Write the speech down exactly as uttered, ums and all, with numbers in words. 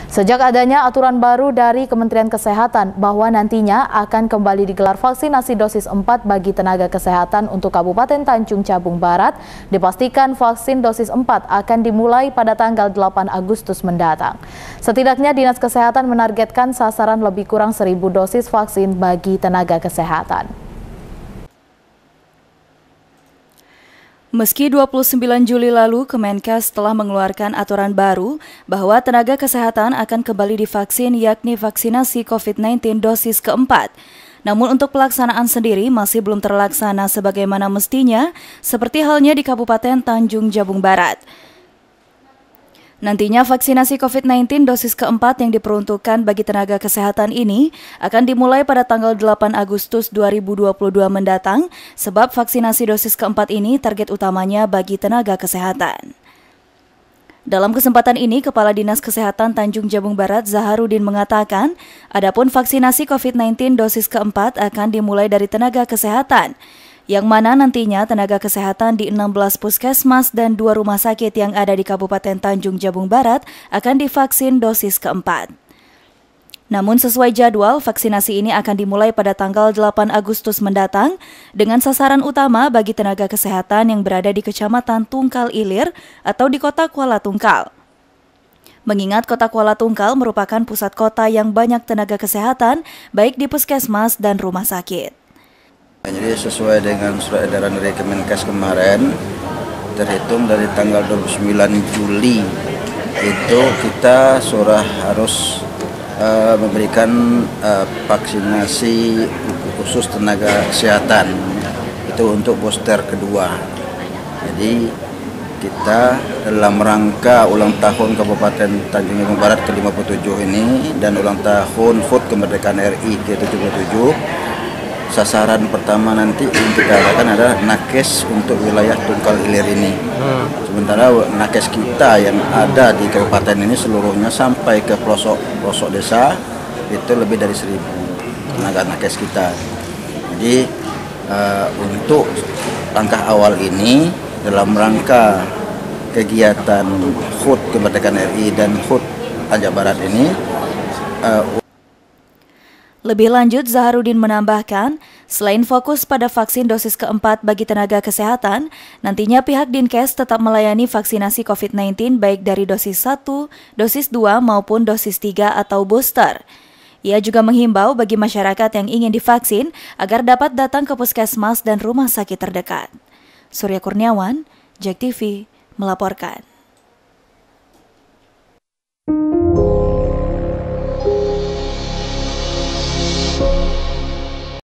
Sejak adanya aturan baru dari Kementerian Kesehatan bahwa nantinya akan kembali digelar vaksinasi dosis empat bagi tenaga kesehatan untuk Kabupaten Tanjung Jabung Barat, dipastikan vaksin dosis empat akan dimulai pada tanggal delapan Agustus mendatang. Setidaknya Dinas Kesehatan menargetkan sasaran lebih kurang seribu dosis vaksin bagi tenaga kesehatan. Meski dua puluh sembilan Juli lalu Kemenkes telah mengeluarkan aturan baru bahwa tenaga kesehatan akan kembali divaksin yakni vaksinasi COVID sembilan belas dosis keempat. Namun untuk pelaksanaan sendiri masih belum terlaksana sebagaimana mestinya seperti halnya di Kabupaten Tanjung Jabung Barat. Nantinya vaksinasi COVID sembilan belas dosis keempat yang diperuntukkan bagi tenaga kesehatan ini akan dimulai pada tanggal delapan Agustus dua ribu dua puluh dua mendatang, sebab vaksinasi dosis keempat ini target utamanya bagi tenaga kesehatan. Dalam kesempatan ini, Kepala Dinas Kesehatan Tanjung Jabung Barat Zaharudin mengatakan, adapun vaksinasi COVID sembilan belas dosis keempat akan dimulai dari tenaga kesehatan, yang mana nantinya tenaga kesehatan di enam belas puskesmas dan dua rumah sakit yang ada di Kabupaten Tanjung Jabung Barat akan divaksin dosis keempat. Namun sesuai jadwal, vaksinasi ini akan dimulai pada tanggal delapan Agustus mendatang dengan sasaran utama bagi tenaga kesehatan yang berada di Kecamatan Tungkal Ilir atau di Kota Kuala Tungkal. Mengingat Kota Kuala Tungkal merupakan pusat kota yang banyak tenaga kesehatan, baik di puskesmas dan rumah sakit. Jadi sesuai dengan surat edaran dari Kemenkes kemarin, terhitung dari tanggal dua puluh sembilan Juli itu kita sudah harus uh, memberikan uh, vaksinasi khusus tenaga kesehatan itu untuk booster kedua. Jadi kita dalam rangka ulang tahun Kabupaten Tanjung Jabung Barat ke lima puluh tujuh ini dan ulang tahun H U T Kemerdekaan R I ke tujuh puluh tujuh, sasaran pertama nanti yang kita adakan adalah nakes untuk wilayah Tungkal Ilir ini. Hmm. Sementara nakes kita yang ada di kabupaten ini seluruhnya sampai ke pelosok-pelosok desa itu lebih dari seribu tenaga nakes kita. Jadi uh, untuk langkah awal ini dalam rangka kegiatan H U T Kemerdekaan R I dan H U T Tanjung Barat ini, uh, Lebih lanjut, Zaharudin menambahkan, selain fokus pada vaksin dosis keempat bagi tenaga kesehatan, nantinya pihak Dinkes tetap melayani vaksinasi COVID sembilan belas baik dari dosis satu, dosis dua maupun dosis tiga atau booster. Ia juga menghimbau bagi masyarakat yang ingin divaksin agar dapat datang ke puskesmas dan rumah sakit terdekat. Surya Kurniawan, J E K T V, melaporkan.